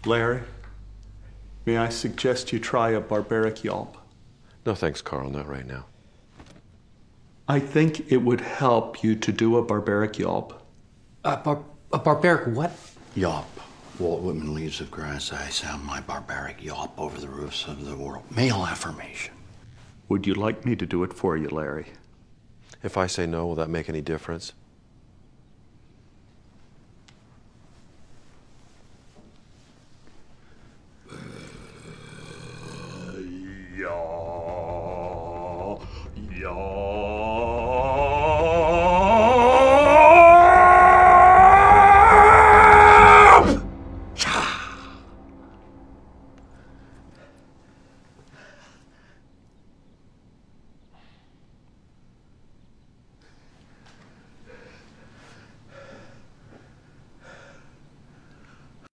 Larry, may I suggest you try a barbaric Yawp? No thanks, Carl, not right now. I think it would help you to do a barbaric Yawp. A barbaric what? Yawp. Walt Whitman leaves of grass. I sound my barbaric yawp over the roofs of the world. Male affirmation. Would you like me to do it for you, Larry? If I say no, will that make any difference?